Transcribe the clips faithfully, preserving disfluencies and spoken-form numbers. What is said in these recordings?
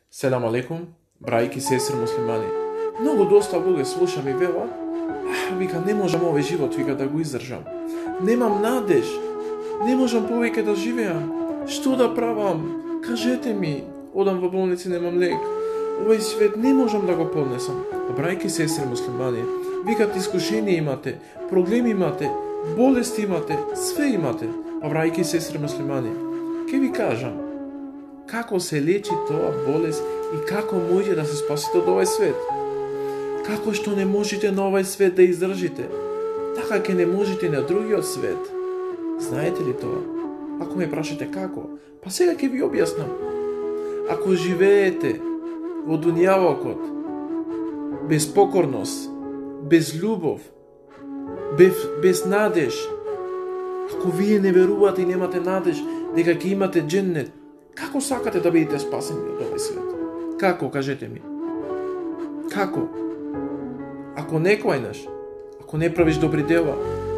Селам алейкум, брајки, сестри муслимани. Многу доста луѓе слушам и велат, вика, не можам овој живот, вика, да го издржам. Немам надеж, не можам повеќе да живеам. Што да правам? Кажете ми, одам во болница, немам лек. Овој свет не можам да го поднесам. Брајки, сестри муслимани, викат, искушение имате, проблеми имате, болести имате, све имате. Брајки, сестри муслимани, ке ви кажам, како се лечи тоа болест и како може да се спасите од овој свет. Како што не можете на овој свет да издржите, така ке не можете на другиот свет. Знаете ли тоа? Ако ме прашате како, па сега ќе ви објаснам. Ако живеете во дуњавокот без покорност, без љубов, без, без надеж, ако вие не верувате и немате надеж дека ќе имате џеннет, како сакате да бидете спасени од овој свет? Како, кажете ми? Како? Ако не клајнаш, ако не правиш добри дела,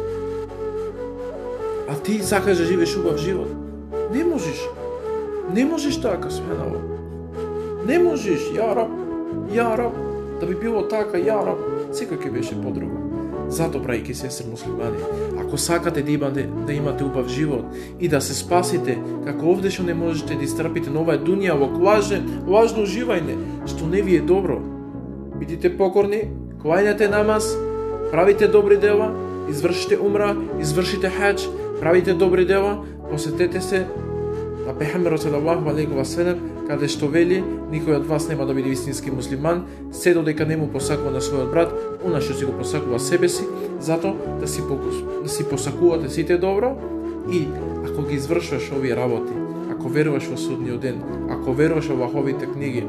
а ти сакаш да живееш убав живот, не можеш. Не можеш така, субханаллах. Не можеш, ја раб, ја раб, да би било така, ја раб, секој ќе беше подруго. Зато, брајки, сестри муслимани, ако сакате да имате, да имате убав живот и да се спасите, како овде што не можете да истрпите на овај дуњавок, лажен, лажно уживање, што не ви е добро. Бидите покорни, клајнете намаз, правите добри дела, извршите умра, извршите хаџ, правите добри дела, посетете се на пегамберот салаллаху алейхи ва селем, каде што вели, никој од вас нема да биде вистински муслиман, се додека не му посакува на својот брат, она што си го посакува себе си, зато да си, да си посакувате сите добро и ако ги извршуваш овие работи, ако веруваш во судниот ден, ако веруваш во Аллаховите книги,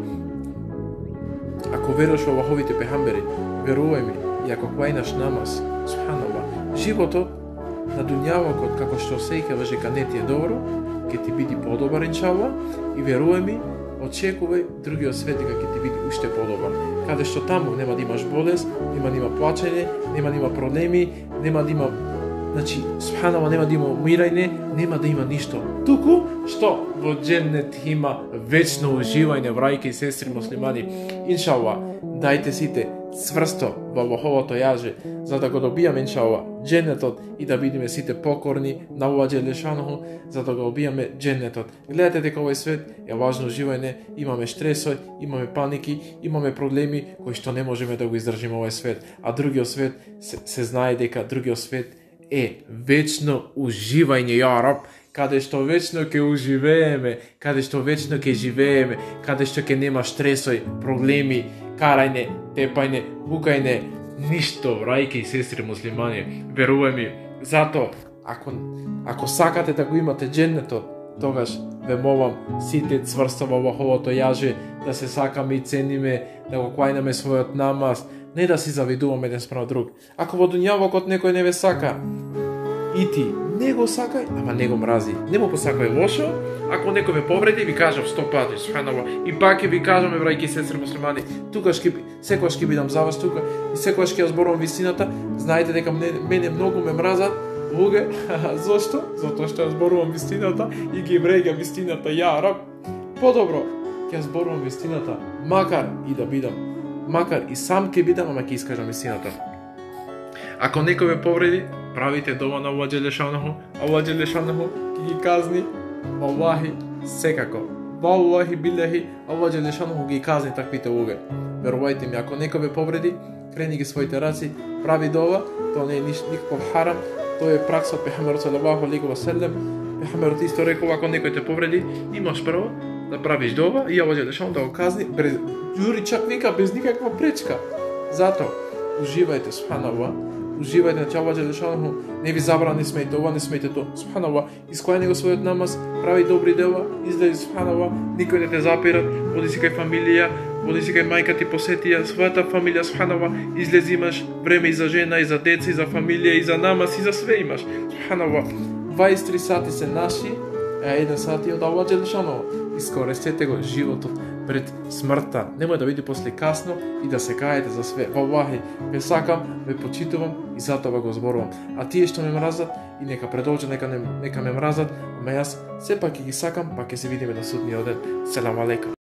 ако веруваш во Аллаховите пегамбери, верувај ми, и ако клајнаш намаз, субханаллах, животот на дуњавокот, како што сејка дека не ти е добро, ќе ти биде подобар, иншалла, и верувај ми, очекувај другиот свет дека ќе ти биде уште подобар. Каде што таму нема да имаш болест, нема да има плачење, нема да има проблеми, нема да има, значи, субханалла, нема да има умирање, нема да има ништо. Туку што во џеннет има вечно уживање, брајки и сестри муслимани. Иншалла, дајте сите цврсто во Аллаховото јаже, за да го добијаме, иншалла, џеннетот и да бидеме сите покорни на Аллах џелешануху, за да го добијаме џеннетот. Гледате дека овој свет е важно уживање, имаме штресој, имаме паники, имаме проблеми кои што не можеме да го издржиме овој свет, а другиот свет се, се знае дека другиот свет е вечно уживање, ја раб, каде што вечно ќе уживееме, каде што вечно ќе живееме, каде што ќе нема штресој, проблеми, карајне, тепајне, букајне, ништо, брајки и сестри муслимани, верувај ми. Зато, ако, ако сакате да го имате џеннетот, тогаш ве молам сите цврсто во Аллаховото јаже, да се сакаме и цениме, да го клајнаме својот намаз, не да си завидуваме еден спрема друг. Ако во дуњавокот некој не ве сака, и ти не го сакај, ама не го мрази. Не му посакај лошо, ако некој ве повреди, ви кажав сто пати, субханаллах, и пак ќе ви кажаме, брајки и сестри муслимани, тука ќе секогаш ќе бидам за вас тука и секогаш ќе ја зборувам вистината. Знаете дека мене, мене многу ме мразат луѓе. Зошто? Затоа што ја зборувам вистината и ги вреѓам вистината, ја раб. Подобро ќе ја зборувам вистината, макар и да бидам, макар и сам ќе бидам, ама ќе искажам вистината. Ако некој ве повреди, правите дова на Аллах џелешануху, Аллах џелешануху ќе ги казни, валлахи, секако. Валлахи билахи, Аллах џелешануху ги казни таквите луѓе. Верувајте ми, ако некој ве повреди, крени ги своите раци, прави дова, тоа не е никаков харам, тоа е пракса од пегамберот салаллаху алейхи ва селем. Пегамберот исто рекол, ако некој те повреди, имаш право да правиш дова и Аллах џелешануху да го казни, без, јури чак вика без никаква пречка. Зато уживајте, субханаллах, уживајте, на Аллах џелешануху не ви забрани, не смејте ова, не смејте тоа. Субханаллах, исклајни го својот намаз, прави добри дела, излези, субханаллах, никој не те запират, оди си кај фамилија, оди си кај мајка ти посетија својата фамилија, субханаллах, излези, имаш време и за жена, и за деца, и за фамилија, и за намаз, и за све имаш. Субханаллах, дваесет и три сати се наши, а еден сат е од Аллах џелешануху. Искористете го животот пред смртта. Немој да биде после касно и да се каете за све. Валлахи, ве сакам, ве почитувам и затоа го зборувам. А тие што ме мразат, и нека продолжат, нека, нека ме мразат, ама јас сепак ќе ги сакам, па ќе се видиме на судниот ден. Селам алейкум.